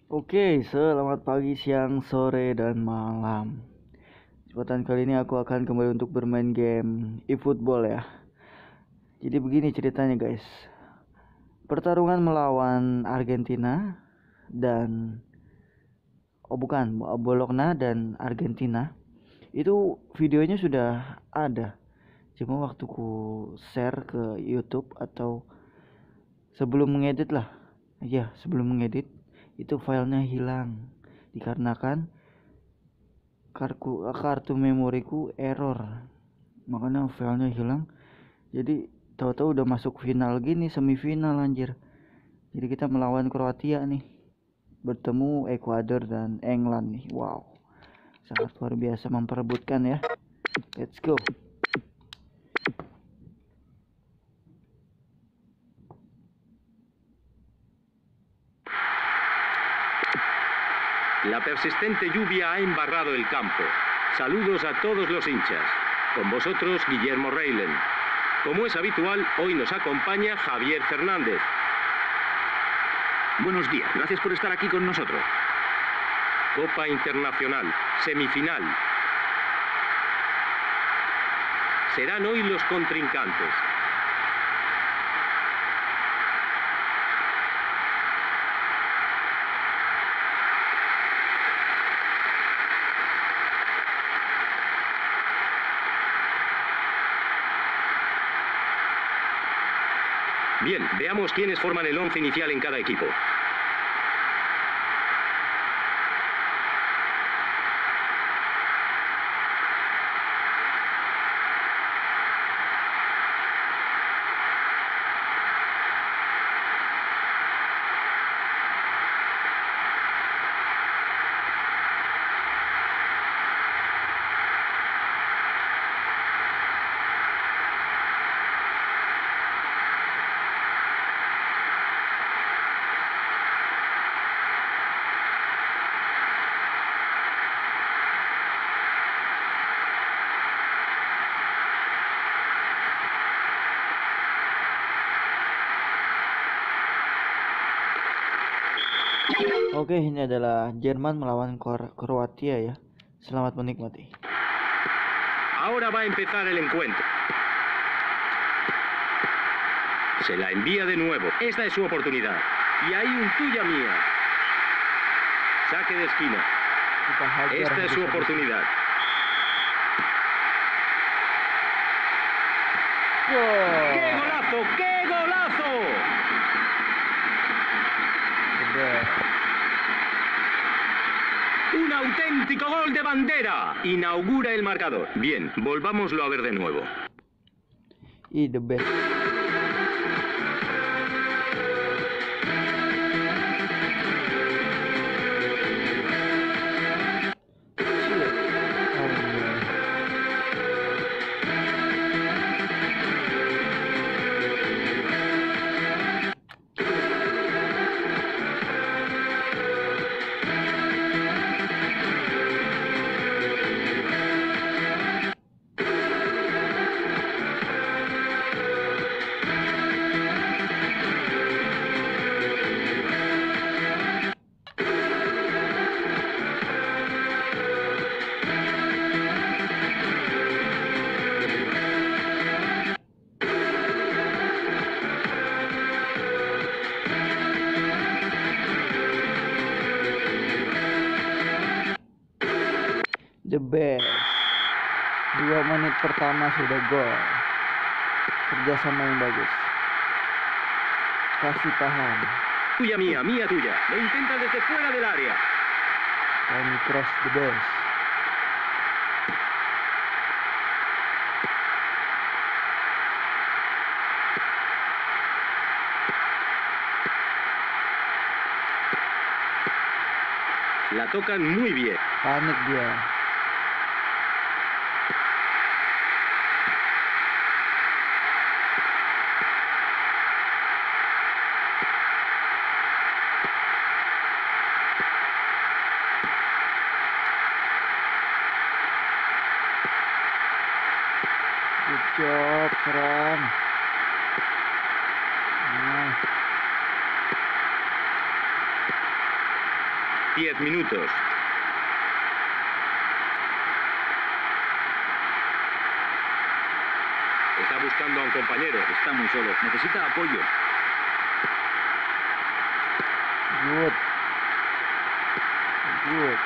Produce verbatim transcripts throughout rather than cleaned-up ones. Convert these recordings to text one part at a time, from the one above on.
Oke, selamat pagi, siang, sore, dan malam. Kesempatan kali ini aku akan kembali untuk bermain game e-football ya. Jadi begini ceritanya guys. Pertarungan melawan Argentina dan oh bukan, Bologna dan Argentina. Itu videonya sudah ada. Cuma waktu ku share ke YouTube atau sebelum mengedit lah. Ya, sebelum mengedit itu filenya hilang dikarenakan kartu kartu memoriku error, makanya filenya hilang. Jadi tahu-tahu udah masuk final gini, semifinal anjir. Jadi kita melawan Kroasia nih, bertemu Ekuador dan England nih. Wow, sangat luar biasa memperebutkan ya. Let's go. La persistente lluvia ha embarrado el campo. Saludos a todos los hinchas. Con vosotros, Guillermo Reilen. Como es habitual, hoy nos acompaña Javier Fernández. Buenos días, gracias por estar aquí con nosotros. Copa Internacional, semifinal. Serán hoy los contrincantes. Bien, veamos quiénes forman el once inicial en cada equipo. Oke, ini adalah Jerman melawan Kroasia ya. Selamat menikmati. Ahora va a empezar el encuentro. Se la envía de nuevo. Esta es su oportunidad. Y hay un tuya mía. Saque de esquina. Esta es su oportunidad. Wow. ¡Qué golazo! ¡Qué golazo! Un auténtico gol de bandera. Inaugura el marcador. Bien, volvámoslo a ver de nuevo. Y the best. The best. Dua menit pertama sudah gol. Kerjasama yang bagus. Kasih tahan. Tuya mía, mía tuya. Lo intenta desde fuera del área. Tony Cross the best. La tocan muy bien. Panik dia. Good job, Fran. Nah. diez minutos. Está buscando a un compañero. Está muy solo. Necesita apoyo. Good. Good.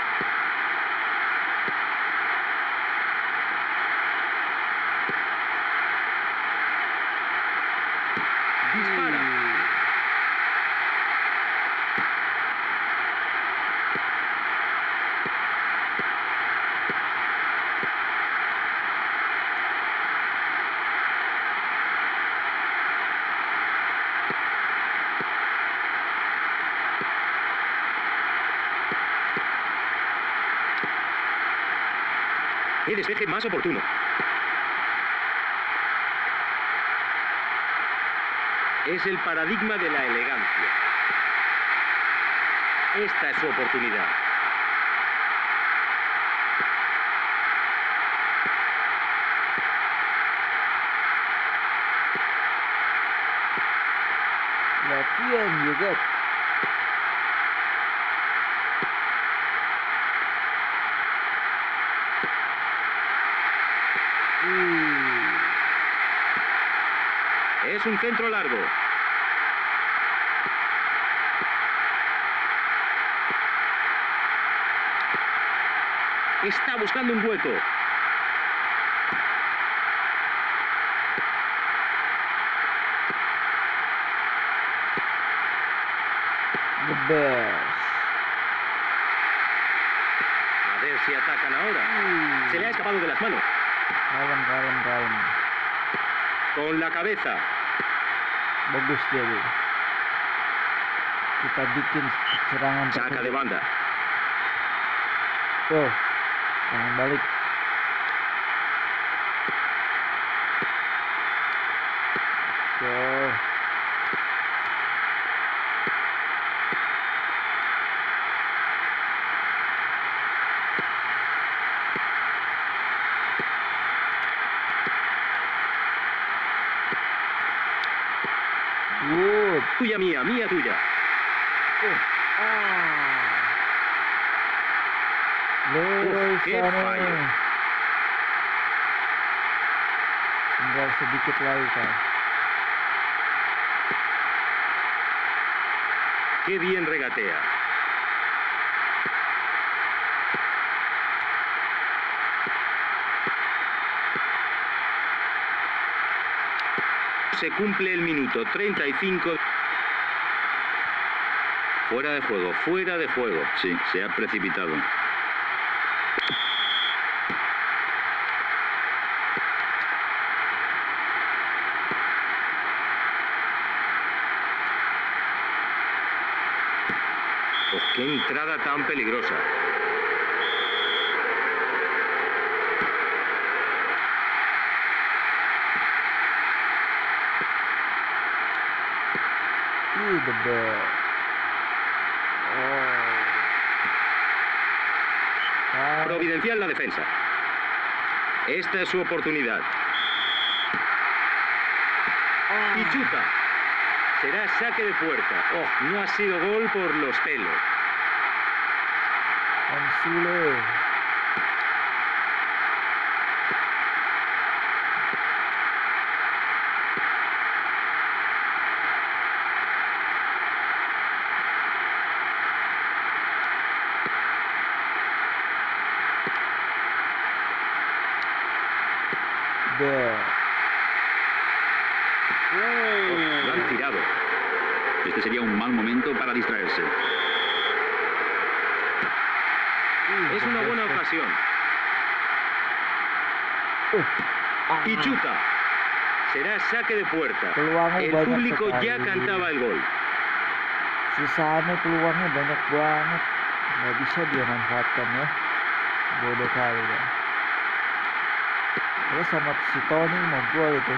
Dispara. ¡Qué despeje más oportuno! Es el paradigma de la elegancia. Esta es su oportunidad. Latihan juga. Es un centro largo. Está buscando un hueco. The best. A ver si atacan ahora. Uh. Se le ha escapado de las manos. Kalem, kalem, kalem. Con la cabeza. Bagus dia, Bu. Kita bikin serangan. Saca de banda. Tuh, jangan balik. Tuh. Good. Tuya mía, mía tuya. Uh. Ah. Leroy Uf, qué Sané. fallo. Tinggal sedikit lagi kan. Qué bien regatea. Se cumple el minuto treinta y cinco. Fuera de juego, fuera de juego. Sí, se ha precipitado. Oh, qué entrada tan peligrosa. Ih, the best. Oh. Ah. Providencial la defensa. Esta es su oportunidad. Y chuta. Será saque de puerta. Oh, no ha sido gol por los pelos. Ansule. There. Oh, lo han tirado. Este sería un mal momento para distraerse. Es una buena ocasión. Uh. Ah. Y chuta. Será saque de puerta. Peluangnya El banyak público sekali. ya cantaba el gol. Si Sané peluangnya banyak banget, nggak bisa dia manfaatkan ya. Bodoh kali ya. Kalau sama si Tony mau gol itu.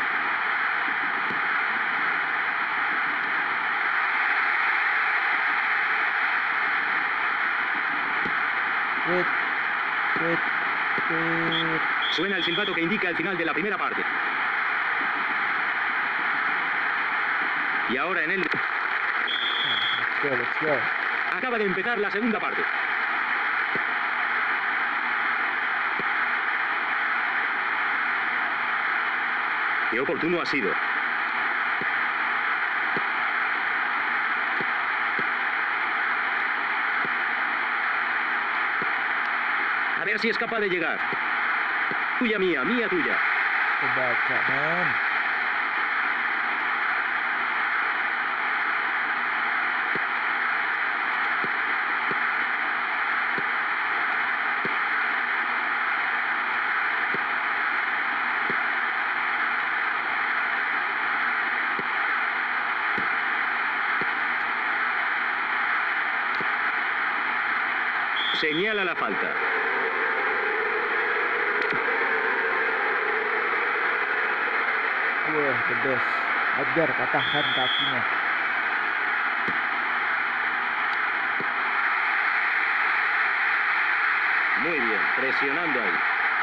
Wait, wait, wait. Suena el silbato que indica el final de la primera parte. Y ahora en el... Let's go, let's go. Acaba de empezar la segunda parte. Qué oportuno ha sido. A ver si es capaz de llegar. Tuya mía, mía tuya. Kebaca, men. Señala la falta. Wah, the best. Ajar patahkan kakinya. Muy bien, presionando ahí.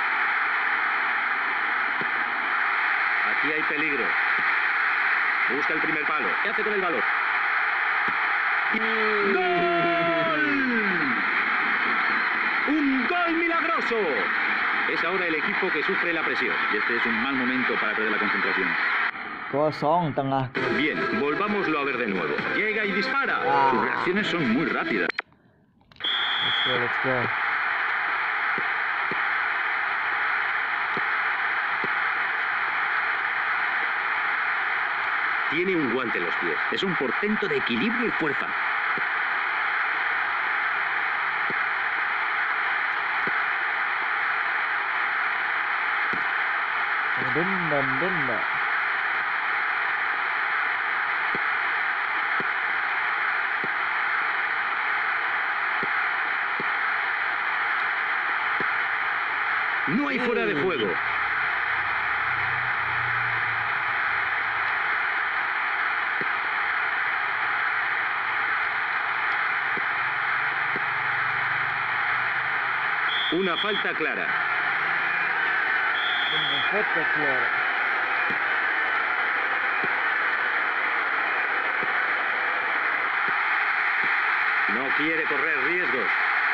Aquí hay peligro. Busca el primer palo. ¿Qué hace con el balón? ¡Gol! ¡Un gol milagroso! Es ahora el equipo que sufre la presión. Y este es un mal momento para perder la concentración. Kosong tengah. Bien, volvámoslo a ver de nuevo. Llega y dispara. Ah. Sus reacciones son muy rápidas. Let's go, let's go. Tiene un guante en los pies. Es un portento de equilibrio y fuerza. Denda, denda. No hay fuera de juego. Una falta clara. Una falta clara. No quiere correr riesgos.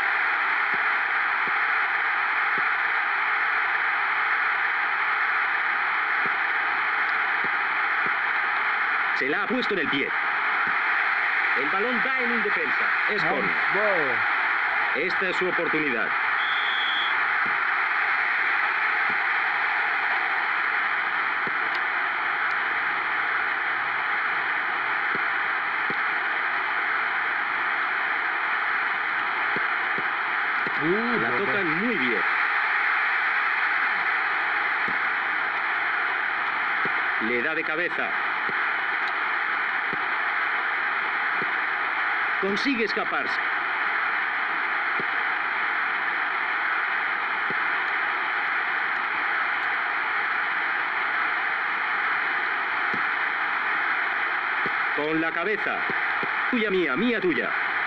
Se la ha puesto en el pie. El balón va en indefensa. Es corner. Handball. Esta es su oportunidad. Uh, La bodoh. tocan muy bien. Le da de cabeza. Consigue escaparse. Con la cabeza. Tuya mía, mía tuya.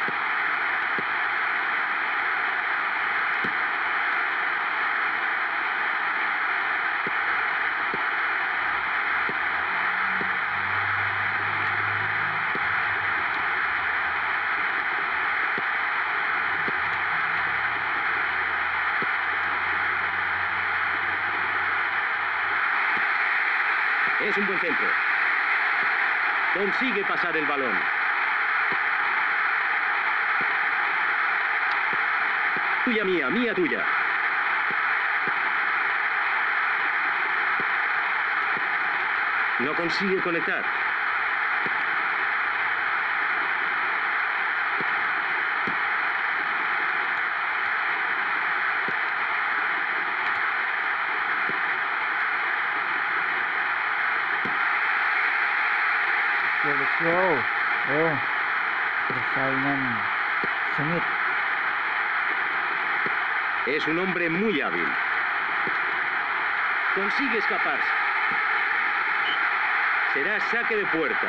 Es un buen centro. Consigue pasar el balón. Tuya mía, mía tuya. No consigue conectar. Let's go. Oh, persaingan sengit. Es un hombre muy hábil. Consigue escaparse. Será saque de puerta.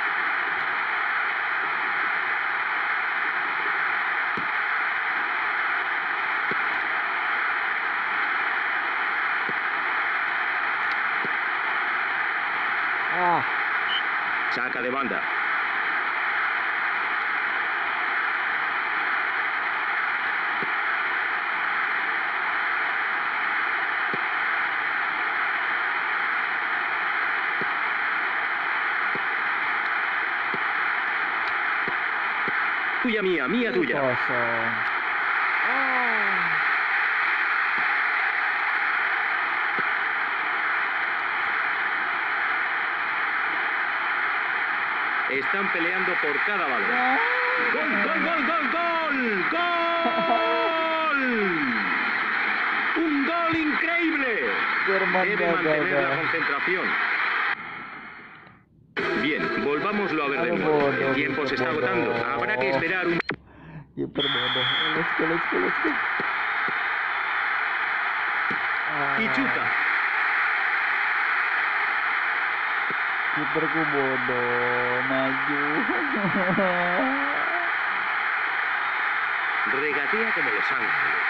Ah, Saca de banda. tuya mía, mía tuya. Kosong. Ah. Están peleando por cada balón. ¡Gol, gol, gol, gol, gol! ¡Gol! ¡Un gol increíble! Jerman Debe gagal, mantener la guys. concentración. Bien, volvámoslo a ver de Aduh, nuevo. bodoh, El tiempo se está bodoh. agotando. Habrá que esperar un... Kiper bodoh. Let's go, let's go, let's go. Ah, Y chuta. kiperku bodoh, maju. Regatea como los ángeles.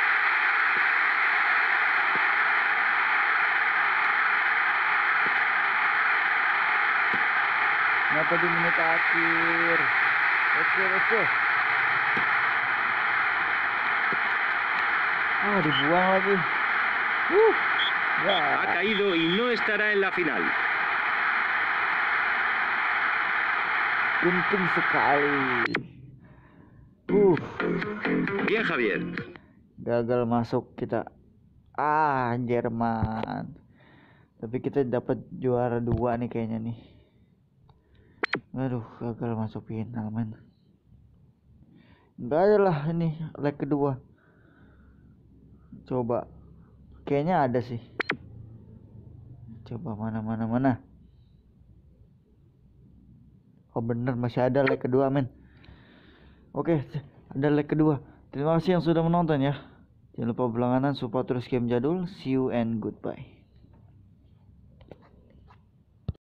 Kenapa di menit akhir? Let's go, let's go. Ah, dibuang lagi. Uh, Ha ya. caído y no estará en la final. Genting sekali. Uh, Bien, Javier. gagal masuk kita. Ah, Jerman. Tapi kita dapat juara dua nih kayaknya nih. Aduh, gagal masuk final, men. Enggak ada lah ini leg kedua. Coba. Kayaknya ada sih. Coba mana mana mana. Oh bener, masih ada leg kedua, men. Oke, ada leg kedua. Terima kasih yang sudah menonton ya. Jangan lupa berlangganan, support terus game jadul. See you and goodbye.